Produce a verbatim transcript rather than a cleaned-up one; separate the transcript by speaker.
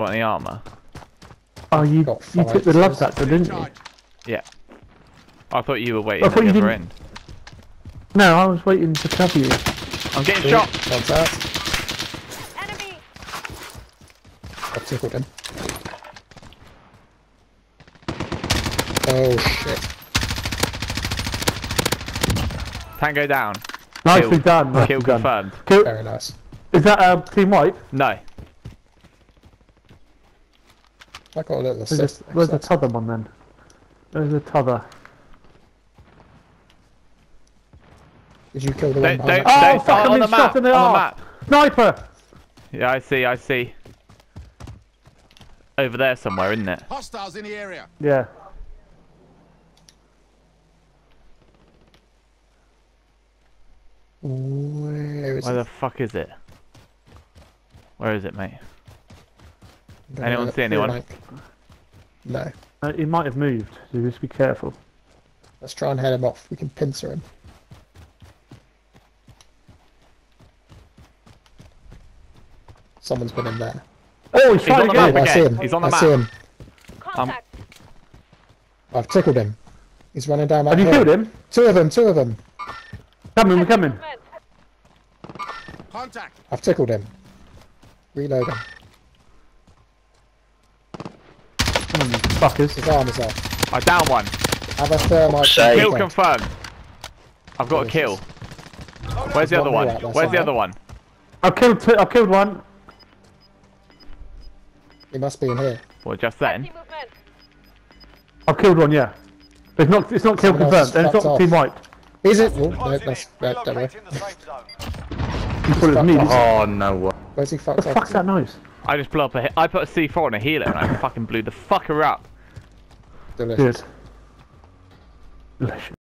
Speaker 1: got any armour?
Speaker 2: Oh, you
Speaker 3: Got
Speaker 2: you
Speaker 3: five
Speaker 2: took the love
Speaker 3: kills.
Speaker 2: sector, didn't you?
Speaker 1: Yeah. I thought you were waiting
Speaker 2: I
Speaker 1: at
Speaker 2: thought
Speaker 1: the
Speaker 2: you
Speaker 1: other
Speaker 2: didn't-
Speaker 1: end.
Speaker 2: No, I was waiting to cover you.
Speaker 1: I'm getting
Speaker 3: Three,
Speaker 1: shot!
Speaker 3: Contact.
Speaker 4: Enemy!
Speaker 3: I've tickled him. Oh shit.
Speaker 1: Tango down.
Speaker 2: Nicely
Speaker 1: Kill.
Speaker 2: done. Nicely
Speaker 1: Kill
Speaker 2: done.
Speaker 1: confirmed.
Speaker 2: Kill.
Speaker 3: Very nice.
Speaker 2: Is that uh, team wipe?
Speaker 1: No.
Speaker 3: I got a little
Speaker 2: Where's,
Speaker 3: assist.
Speaker 2: the, where's the t'other one then? Where's the t'other?
Speaker 3: Did you kill the
Speaker 1: Don't,
Speaker 3: one
Speaker 1: don't,
Speaker 3: behind
Speaker 2: Oh,
Speaker 1: don't,
Speaker 2: fuck,
Speaker 1: on,
Speaker 2: I'm
Speaker 1: on
Speaker 2: being
Speaker 1: the
Speaker 2: shot
Speaker 1: map,
Speaker 2: in the
Speaker 1: on the
Speaker 2: arse.
Speaker 1: map.
Speaker 2: Sniper!
Speaker 1: Yeah, I see, I see. Over there somewhere, isn't it?
Speaker 5: Hostiles in the area.
Speaker 2: Yeah.
Speaker 3: Where is
Speaker 1: Where
Speaker 3: it?
Speaker 1: the fuck is it? Where is it, mate?
Speaker 3: Gonna
Speaker 1: anyone
Speaker 3: look
Speaker 1: see
Speaker 3: through
Speaker 1: anyone?
Speaker 3: rank. No.
Speaker 2: Uh, he might have moved, so just be careful.
Speaker 3: Let's try and head him off. We can pincer him. Someone's been in there.
Speaker 2: Oh, he's
Speaker 1: He's
Speaker 2: trying
Speaker 1: on
Speaker 2: to
Speaker 1: the
Speaker 2: get
Speaker 1: map
Speaker 3: I see
Speaker 1: again.
Speaker 3: him.
Speaker 1: He's on the
Speaker 3: I
Speaker 1: map.
Speaker 3: see him.
Speaker 4: Contact!
Speaker 3: I've tickled him. He's running down that
Speaker 2: Have you
Speaker 3: hill.
Speaker 2: killed him?
Speaker 3: Two of them, two of them.
Speaker 2: Coming, we're coming.
Speaker 4: Movement.
Speaker 5: Contact.
Speaker 3: I've tickled him. Reload him.
Speaker 2: Come on, you fuckers.
Speaker 3: His arm is off.
Speaker 1: I down one.
Speaker 3: Have a thermite.
Speaker 6: Save.
Speaker 1: Kill
Speaker 3: contact.
Speaker 1: confirmed. I've got a kill. Where's the
Speaker 3: There's
Speaker 1: other
Speaker 3: one
Speaker 1: one?
Speaker 3: more out there
Speaker 1: Where's the
Speaker 3: somewhere.
Speaker 1: other one?
Speaker 2: I've killed two, I've killed one.
Speaker 3: He must be in here.
Speaker 1: Well, just then.
Speaker 4: Team movement.
Speaker 2: I've killed one, yeah. It's not, it's not kill
Speaker 3: Someone else
Speaker 2: confirmed, and it's
Speaker 3: fucked
Speaker 2: not
Speaker 3: off.
Speaker 2: team wiped.
Speaker 3: Is it? Oh, no, that's right, don't worry.
Speaker 2: You thought it was me. didn't you?
Speaker 6: Oh no way.
Speaker 3: Where's he fucked
Speaker 2: What the
Speaker 3: off?
Speaker 2: fuck's that noise?
Speaker 1: I just blew up a. he- I put a C four on a healer and I fucking blew the fucker up.
Speaker 3: Delicious.
Speaker 2: Good. Delicious.